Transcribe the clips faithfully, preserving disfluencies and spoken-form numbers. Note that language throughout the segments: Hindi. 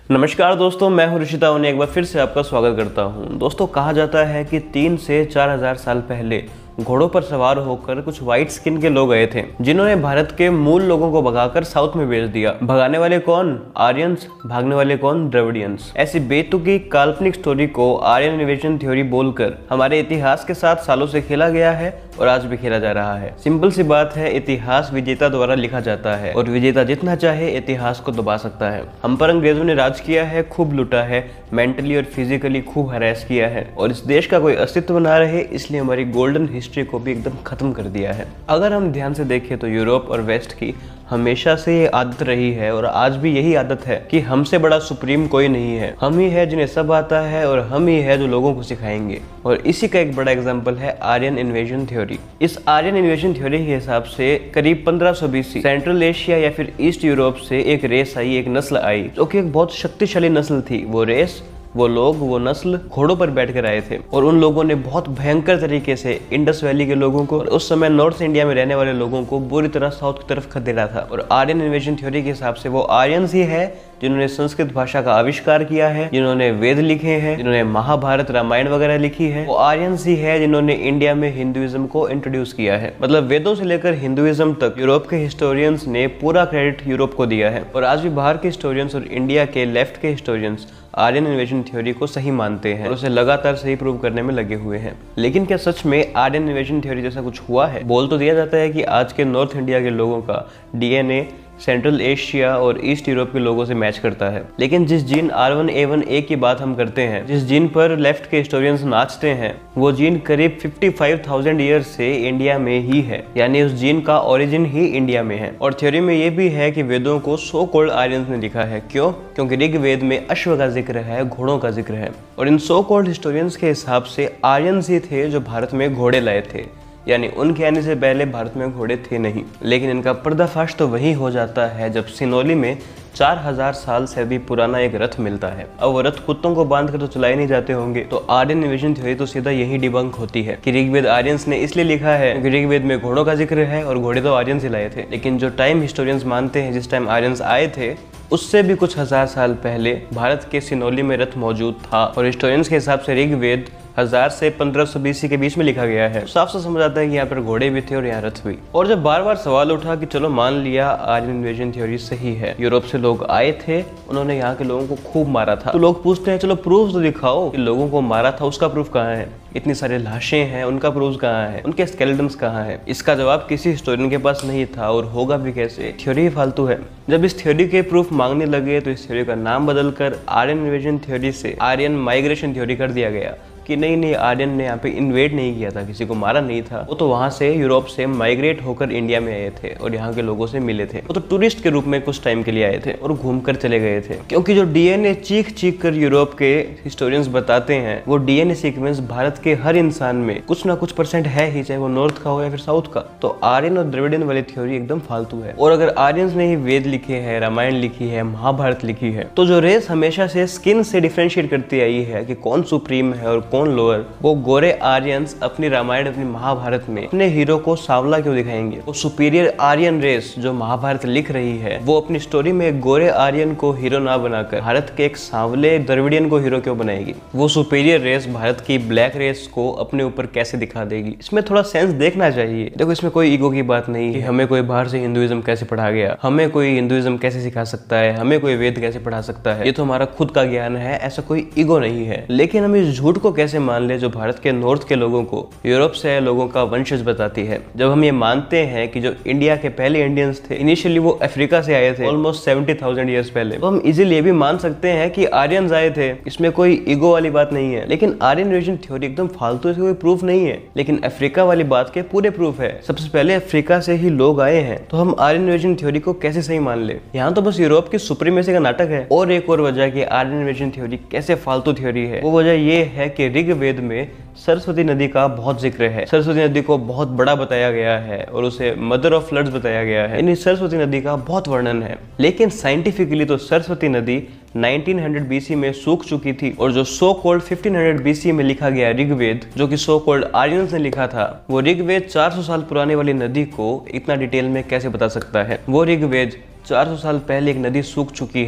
नमस्कार दोस्तों, मैं हूं ऋषिता उन्हें एक बार फिर से आपका स्वागत करता हूं। दोस्तों, कहा जाता है कि तीन से चार हजार साल पहले घोड़ों पर सवार होकर कुछ व्हाइट स्किन के लोग आए थे, जिन्होंने भारत के मूल लोगों को भगाकर साउथ में भेज दिया। भगाने वाले कौन? आर्यंस। भागने वाले कौन? द्रविडियंस। ऐसी बेतुकी काल्पनिक स्टोरी को आर्यन इन्वेजन थ्योरी बोलकर हमारे इतिहास के साथ सालों से खेला गया है और आज भी खेला जा रहा है। सिंपल सी बात है, इतिहास विजेता द्वारा लिखा जाता है और विजेता जितना चाहे इतिहास को दबा सकता है। हम पर अंग्रेजों ने राज किया है, खूब लूटा है, मेंटली और फिजिकली खूब हरास किया है और इस देश का कोई अस्तित्व ना रहे इसलिए हमारी गोल्डन हिस्ट्री को भी एकदम खत्म कर दिया है। अगर हम ध्यान से देखें तो यूरोप और वेस्ट की हमेशा से ये आदत रही है और आज भी यही आदत है कि हमसे बड़ा सुप्रीम कोई नहीं है। हम ही है जिन्हें सब आता है और हम ही है जो लोगों को सिखाएंगे। और इसी का एक बड़ा एग्जांपल है आर्यन इन्वेजन थ्योरी। इस आर्यन इन्वेजन थ्योरी के हिसाब से करीब पंद्रह सौ बीसी सेंट्रल एशिया या फिर ईस्ट यूरोप से एक रेस आई, एक नस्ल आई जो कि एक बहुत शक्तिशाली नस्ल थी। वो रेस, वो लोग, वो नस्ल घोड़ों पर बैठकर आए थे और उन लोगों ने बहुत भयंकर तरीके से इंडस वैली के लोगों को और उस समय नॉर्थ इंडिया में रहने वाले लोगों को बुरी तरह साउथ की तरफ खदेड़ा था। और आर्यन इन्वेजन थ्योरी के हिसाब से वो आर्यंस ही है जिन्होंने संस्कृत भाषा का आविष्कार किया है, जिन्होंने वेद लिखे हैं, जिन्होंने महाभारत रामायण वगैरह लिखी है। वो आर्यंस ही है जिन्होंने इंडिया में हिंदुइज्म को इंट्रोड्यूस किया है। मतलब वेदों से लेकर हिंदुइज्म तक यूरोप के हिस्टोरियंस ने पूरा क्रेडिट यूरोप को दिया है और आज भी बाहर के हिस्टोरियंस और इंडिया के लेफ्ट के हिस्टोरियंस आर्यन इन्वेजन थ्योरी को सही मानते हैं और उसे लगातार सही प्रूव करने में लगे हुए हैं। लेकिन क्या सच में आर्यन इन्वेजन थ्योरी जैसा कुछ हुआ है? बोल तो दिया जाता है कि आज के नॉर्थ इंडिया के लोगों का डीएनए सेंट्रल एशिया और ईस्ट यूरोप के लोगों से मैच करता है, लेकिन जिस gene R one A one A की बात हम करते हैं, जिस जीन पर लेफ्ट के हिस्टोरियंस नाचते हैं, वो जीन करीब पचपन हज़ार ईयर से इंडिया में ही है। यानी उस जीन का ओरिजिन ही इंडिया में है। और थ्योरी में ये भी है कि वेदों को सो कॉल्ड आर्यंस ने लिखा है। क्यों? क्योंकि ऋग्वेद में अश्व का जिक्र है, घोड़ों का जिक्र है और इन सो कॉल्ड हिस्टोरियंस के हिसाब से आर्यंस ही थे जो भारत में घोड़े लाए थे। यानी उनके आने से पहले भारत में घोड़े थे नहीं। लेकिन इनका पर्दाफाश तो वही हो जाता है जब सिनोली में चार हजार साल से भी पुराना एक रथ मिलता है। अब वो रथ कुत्तों को बांध कर तो चलाए नहीं जाते होंगे, तो आर्यन इन्वेजन थ्योरी तो सीधा यही डिबंक होती है कि ऋग्वेद आर्यंस ने इसलिए लिखा है क्योंकि ऋग्वेद में घोड़ों का जिक्र है और घोड़े तो आर्यंस ही लाए थे। लेकिन जो टाइम हिस्टोरियंस मानते हैं जिस टाइम आर्यंस आए थे उससे भी कुछ हजार साल पहले भारत के सिनोली में रथ मौजूद था और हिस्टोरियंस के हिसाब से ऋग्वेद हजार से पंद्रह सौ बीसी के बीच में लिखा गया है। साफ से समझ आता है कि यहाँ पर घोड़े भी थे और यहाँ रथ भी। और जब बार बार सवाल उठा कि चलो मान लिया आर्यन इन्वेजन थ्योरी सही है, यूरोप से लोग आए थे, उन्होंने यहाँ के लोगों को खूब मारा था, तो लोग पूछते हैं चलो प्रूफ तो दिखाओ कि लोगों को मारा था, उसका प्रूफ कहाँ है? इतनी सारी लाशें हैं, उनका प्रूफ कहाँ है? उनके स्केलेटन्स कहाँ है? इसका जवाब किसी हिस्टोरियन के पास नहीं था और होगा भी कैसे? थ्योरी ही फालतू है। जब इस थ्योरी के प्रूफ मांगने लगे तो इस थ्योरी का नाम बदलकर आर्यन इन्वेजन थ्योरी से आर्यन माइग्रेशन थ्योरी कर दिया गया कि नहीं नहीं, आर्यन ने यहाँ पे इन्वेड नहीं किया था, किसी को मारा नहीं था, वो तो वहाँ से यूरोप से माइग्रेट होकर इंडिया में आए थे और यहाँ के लोगों से मिले थे। वो तो टूरिस्ट के रूप में कुछ टाइम के लिए आए थे और घूम कर चले गए थे। क्योंकि जो डीएनए चीख चीख कर यूरोप के हिस्टोरियंस बताते हैं, वो डीएनए सीक्वेंस भारत के हर इंसान में कुछ ना कुछ परसेंट है ही, चाहे वो नॉर्थ का हो या फिर साउथ का। तो आर्यन और द्रविडियन वाली थ्योरी एकदम फालतू है। और अगर आर्यंस ने ही वेद लिखे हैं, रामायण लिखी है, महाभारत लिखी है, तो जो रेस हमेशा से स्किन से डिफ्रेंशिएट करती आई है कि कौन सुप्रीम है और कौन लोअर, वो गोरे आर्यंस अपनी रामायण, अपनी महाभारत में अपने हीरो को सांवला क्यों दिखाएंगे? वो सुपीरियर आर्यन रेस जो महाभारत लिख रही है, वो अपनी स्टोरी में एक गोरे आर्यन को हीरो ना बनाकर भारत के एक सांवले द्रविडियन को हीरो क्यों बनाएगी? वो सुपीरियर रेस भारत की ब्लैक रेस को अपने ऊपर कैसे दिखा देगी? इसमें थोड़ा सेंस देखना चाहिए। देखो, इसमें कोई ईगो की बात नहीं कि हमें कोई बाहर से हिंदुइज्म कैसे पढ़ा गया, हमें कोई हिंदुइज्म कैसे सिखा सकता है, हमें कोई वेद कैसे पढ़ा सकता है, ये तो हमारा खुद का ज्ञान है, ऐसा कोई ईगो नहीं है। लेकिन हम इस झूठ को कैसे मान ले जो भारत के नॉर्थ के लोगों को यूरोप से आए लोगों का वंशज बताती है? जब हम ये मानते हैं कि जो इंडिया के पहले इंडियंस थे इनिशियली वो अफ्रीका से आए थे ऑलमोस्ट सेवेंटी थाउजेंड ईयर्स पहले, तो हम इजीली ये भी मान सकते हैं कि आर्यंस आए थे। इसमें कोई ईगो वाली बात नहीं है। लेकिन आर्यन इन्वेजन थ्योरी एकदम फालतू, इसका कोई प्रूफ नहीं है। लेकिन अफ्रीका वाली बात के पूरे प्रूफ है। सबसे पहले अफ्रीका से ही लोग आए हैं, तो हम आर्यन इन्वेजन थ्योरी को कैसे सही मान ले? यहाँ तो बस यूरोप की सुप्रीमेसी का नाटक है। और एक और वजह कि आर्यन इन्वेजन थ्योरी कैसे फालतू थ्योरी है, वो वजह ये है कि ऋग्वेद में सरस्वती नदी का बहुत जिक्र है। सरस्वती नदी को बहुत बड़ा बताया गया है और उसे मदर ऑफ फ्लड्स बताया गया है। यानी सरस्वती नदी का बहुत वर्णन है। लेकिन साइंटिफिकली तो सरस्वती नदी नाइनटीन हंड्रेड बीसी में सूख चुकी थी और जो so called fifteen hundred BC में लिखा गया ऋग्वेद, जो कि सो कॉल्ड आर्यंस ने लिखा था, वो ऋग्वेद चार सौ साल पुराने वाली नदी को इतना डिटेल में कैसे बता सकता है? वो ऋग्वेद चार सौ साल पहले एक नदी सूख चुकी है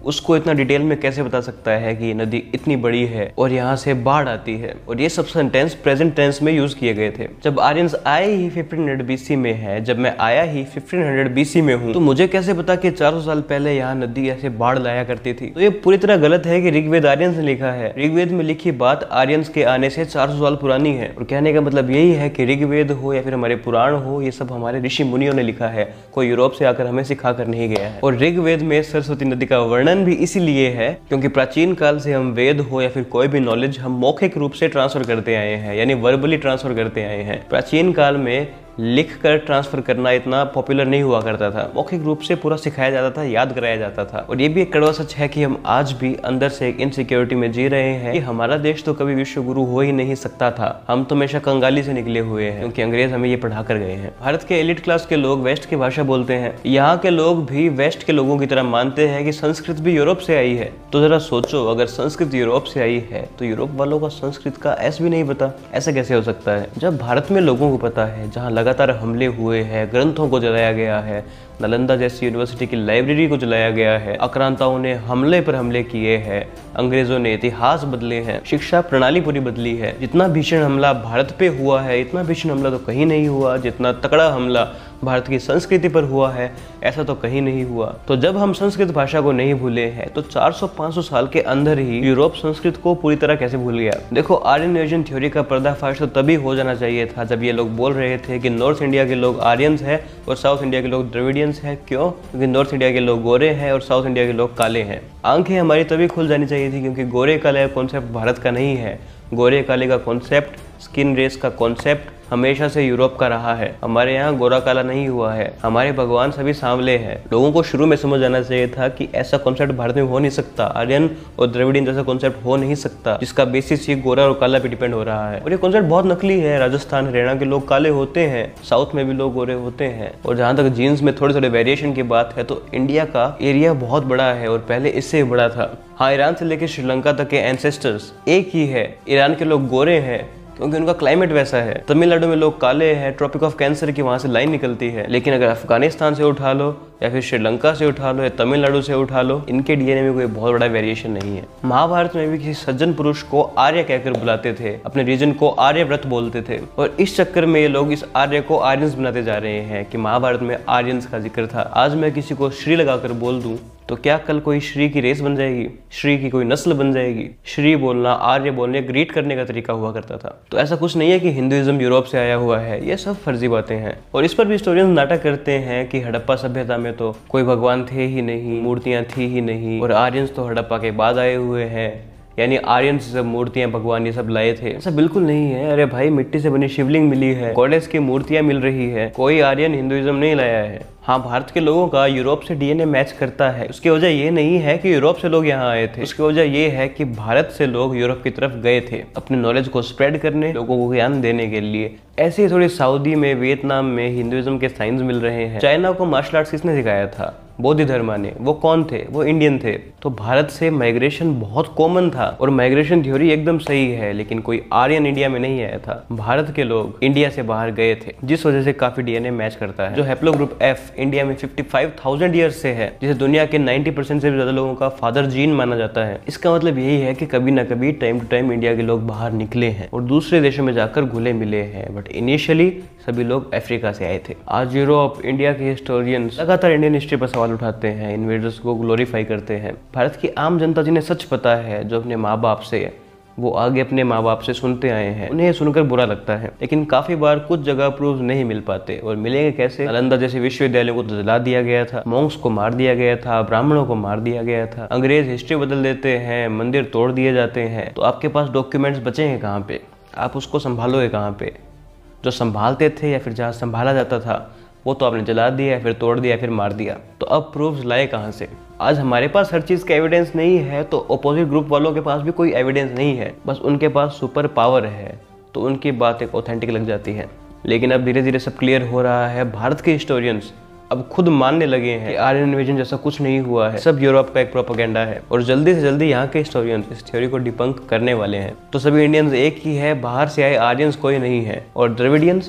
उसको इतना डिटेल में कैसे बता सकता है कि ये नदी इतनी बड़ी है और यहाँ से बाढ़ आती है। और ये सब सेंटेंस प्रेजेंट टेंस में यूज किए गए थे। जब आर्यंस आए ही फिफ्टीन हंड्रेड बीसी में है, जब मैं आया ही फिफ्टीन हंड्रेड बीसी में हूँ, तो मुझे कैसे पता कि चार सौ साल पहले यहाँ नदी ऐसे बाढ़ लाया करती थी। तो ये पूरी तरह गलत है कि ऋग्वेद आर्यंस ने लिखा है। ऋग्वेद में लिखी बात आर्यंस के आने से चार सौ साल पुरानी है। और कहने का मतलब यही है कि ऋग्वेद हो या फिर हमारे पुराण हो, ये सब हमारे ऋषि मुनियों ने लिखा है, कोई यूरोप से आकर हमें सिखा कर नहीं गया है। और ऋग्वेद में सरस्वती नदी का वर्णन भी इसीलिए है क्योंकि प्राचीन काल से हम वेद हो या फिर कोई भी नॉलेज हम मौखिक रूप से ट्रांसफर करते आए हैं, यानी वर्बली ट्रांसफर करते आए हैं। प्राचीन काल में लिख कर ट्रांसफर करना इतना पॉपुलर नहीं हुआ करता था, मौखिक रूप से पूरा सिखाया जाता था, याद कराया जाता था। और ये भी एक कड़वा सच है कि हम आज भी अंदर से एक इनसिक्योरिटी में जी रहे हैं कि हमारा देश तो कभी विश्व गुरु हो ही नहीं सकता था, हम तो हमेशा कंगाली से निकले हुए हैं क्योंकि अंग्रेज हमें ये पढ़ा कर गए हैं। भारत के एलिट क्लास के लोग वेस्ट की भाषा बोलते हैं, यहाँ के लोग भी वेस्ट के लोगों की तरह मानते हैं कि संस्कृत भी यूरोप से आई है। तो जरा सोचो, अगर संस्कृत यूरोप से आई है तो यूरोप वालों का संस्कृत का एस भी नहीं पता, ऐसा कैसे हो सकता है? जब भारत में लोगों को पता है, जहाँ लगातार हमले हुए हैं, ग्रंथों को जलाया गया है, नालंदा जैसी यूनिवर्सिटी की लाइब्रेरी को जलाया गया है, आक्रांताओं ने हमले पर हमले किए हैं, अंग्रेजों ने इतिहास बदले हैं, शिक्षा प्रणाली पूरी बदली है। जितना भीषण हमला भारत पे हुआ है, इतना भीषण हमला तो कहीं नहीं हुआ। जितना तगड़ा हमला भारत की संस्कृति पर हुआ है, ऐसा तो कहीं नहीं हुआ। तो जब हम संस्कृत भाषा को नहीं भूले हैं, तो चार सौ पाँच सौ साल के अंदर ही यूरोप संस्कृत को पूरी तरह कैसे भूल गया? देखो, आर्यन इन्वेजन थ्योरी का पर्दाफाश तो तभी हो जाना चाहिए था जब ये लोग बोल रहे थे कि नॉर्थ इंडिया के लोग आर्यंस हैं और साउथ इंडिया के लोग द्रविडियंस हैं। क्यों? क्योंकि नॉर्थ इंडिया के लोग गोरे हैं और साउथ इंडिया के लोग काले हैं। आंखें हमारी तभी खुल जानी चाहिए थी क्योंकि गोरे काले का कॉन्सेप्ट भारत का नहीं है। गोरे काले का कॉन्सेप्ट, स्किन रेस का कॉन्सेप्ट हमेशा से यूरोप का रहा है। हमारे यहाँ गोरा काला नहीं हुआ है, हमारे भगवान सभी सांवले हैं। लोगों को शुरू में समझ आना चाहिए था कि ऐसा कॉन्सेप्ट भारत में हो नहीं सकता, आर्यन और द्रविडियन जैसा कॉन्सेप्ट हो नहीं सकता जिसका बेसिस ही गोरा और काला पे डिपेंड हो रहा है। और ये कॉन्सेप्ट बहुत नकली है। राजस्थान हरियाणा के लोग काले होते हैं, साउथ में भी लोग गोरे होते हैं। और जहाँ तक जीन्स में थोड़े थोड़े वेरिएशन की बात है, तो इंडिया का एरिया बहुत बड़ा है और पहले इससे बड़ा था। हाँ, ईरान से लेकर श्रीलंका तक के एंसेस्टर्स एक ही है। ईरान के लोग गोरे हैं क्योंकि उनका क्लाइमेट वैसा है। तमिलनाडु में लोग काले हैं, ट्रॉपिक ऑफ कैंसर की वहाँ से लाइन निकलती है। लेकिन अगर अफगानिस्तान से उठा लो या फिर श्रीलंका से उठा लो या तमिलनाडु से उठा लो, इनके डीएनए में कोई बहुत बड़ा वेरिएशन नहीं है। महाभारत में भी किसी सज्जन पुरुष को आर्य कहकर बुलाते थे, अपने रीजन को आर्यव्रत बोलते थे। और इस चक्कर में ये लोग इस आर्य को आर्यंस बनाते जा रहे हैं कि महाभारत में आर्यंस का जिक्र था। आज मैं किसी को श्री लगाकर बोल दूं तो क्या कल कोई श्री की रेस बन जाएगी? श्री की कोई नस्ल बन जाएगी? श्री बोलना, आर्य बोलने, ग्रीट करने का तरीका हुआ करता था। तो ऐसा कुछ नहीं है कि हिंदुइज्म यूरोप से आया हुआ है, ये सब फर्जी बातें हैं। और इस पर भी हिस्टोरियंस नाटक करते हैं कि हड़प्पा सभ्यता में तो कोई भगवान थे ही नहीं, मूर्तियां थी ही नहीं, और आर्यंस तो हड़प्पा के बाद आए हुए हैं, यानी आर्यन से सब मूर्तियां भगवान ये सब लाए थे। ऐसा बिल्कुल नहीं है। अरे भाई, मिट्टी से बनी शिवलिंग मिली है, गॉडेस की मूर्तियां मिल रही है, कोई आर्यन हिंदुइज्म नहीं लाया है। हाँ, भारत के लोगों का यूरोप से डीएनए मैच करता है। उसकी वजह ये नहीं है कि यूरोप से लोग यहाँ आए थे, उसकी वजह ये है कि भारत से लोग यूरोप की तरफ गए थे अपने नॉलेज को स्प्रेड करने, लोगों को ज्ञान देने के लिए। ऐसे ही थोड़ी सऊदी में, वियतनाम में हिंदुइज्म के साइंस मिल रहे हैं। चाइना को मार्शल आर्ट्स किसने सिखाया था? बौद्ध धर्म ने। वो कौन थे? वो इंडियन थे। तो भारत से माइग्रेशन बहुत कॉमन था और माइग्रेशन थ्योरी एकदम सही है, लेकिन कोई आर्यन इंडिया में नहीं आया था। भारत के लोग इंडिया से बाहर गए थे, जिस वजह से काफी डीएनए मैच करता है। जो हैप्लो ग्रुप एफ इंडिया में पचपन हज़ार ईयर्स से है, जिसे दुनिया के नब्बे परसेंट से भी ज्यादा लोगों का फादर जीन माना जाता है। इसका मतलब यही है कि कभी ना कभी टाइम टू टाइम इंडिया के लोग बाहर निकले हैं और दूसरे देशों में जाकर घुले मिले हैं, बट इनिशियली सभी लोग अफ्रीका से आए थे। आज यूरोप, इंडिया के हिस्टोरियंस लगातार इंडियन हिस्ट्री पर सवाल उठाते हैं, इन्वेडर्स को ग्लोरीफाई करते हैं। भारत की आम जनता जिन्हें सच पता है, जो अपने माँ बाप से, वो आगे अपने माँ बाप से सुनते आए हैं, उन्हें सुनकर बुरा लगता है। लेकिन काफी बार कुछ जगह प्रूफ नहीं मिल पाते, और मिलेंगे कैसे? नालंदा जैसे विश्वविद्यालयों को तो जला दिया गया था, मॉन्क्स को मार दिया गया था, ब्राह्मणों को मार दिया गया था, अंग्रेज हिस्ट्री बदल देते हैं, मंदिर तोड़ दिए जाते हैं। तो आपके पास डॉक्यूमेंट्स बचेंगे कहाँ पे? आप उसको संभालोगे कहाँ पे? जो संभालते थे या फिर जहाँ संभाला जाता था, वो तो आपने जला दिया, फिर तोड़ दिया, फिर मार दिया। तो अब प्रूफ्स लाए कहाँ से? आज हमारे पास हर चीज़ का एविडेंस नहीं है, तो अपोजिट ग्रुप वालों के पास भी कोई एविडेंस नहीं है, बस उनके पास सुपर पावर है, तो उनकी बात एक ऑथेंटिक लग जाती है। लेकिन अब धीरे धीरे सब क्लियर हो रहा है। भारत के हिस्टोरियंस अब खुद मानने लगे हैं कि आर्यन इन्वेजन जैसा कुछ नहीं हुआ है, सब यूरोप का एक प्रोपेगेंडा है, और जल्दी से जल्दी यहाँ के हिस्टोरियंस इस थ्योरी को डिबंक करने वाले हैं। तो सभी इंडियंस एक ही है, बाहर से आए आर्यंस कोई नहीं है। और द्रविडियंस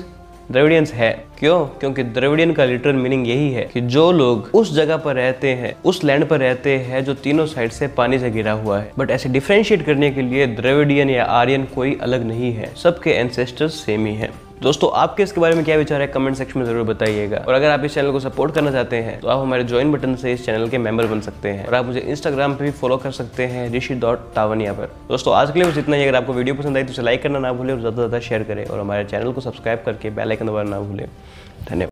द्रविडियंस है। क्यों? क्योंकि द्रविडियन का लिटरल मीनिंग यही है कि जो लोग उस जगह पर रहते हैं, उस लैंड पर रहते हैं जो तीनों साइड से पानी से घिरा हुआ है। बट ऐसे डिफरेंशिएट करने के लिए द्रविडियन या आर्यन कोई अलग नहीं है, सबके एंसेस्टर्स सेम ही हैं। दोस्तों, आपके इसके बारे में क्या विचार है कमेंट सेक्शन में जरूर बताइएगा। और अगर आप इस चैनल को सपोर्ट करना चाहते हैं तो आप हमारे ज्वाइन बटन से इस चैनल के मेंबर बन सकते हैं। और आप मुझे इंस्टाग्राम पे भी फॉलो कर सकते हैं ऋषि डॉट टावनिया पर। दोस्तों, आज के लिए बस इतना ही। अगर आपको वीडियो पसंद आई तो उसे लाइक करना ना भूलें और ज़्यादा से ज़्यादा शेयर करें और हमारे चैनल को सब्सक्राइब करके बेल आइकन दबाना ना भूलें। धन्यवाद।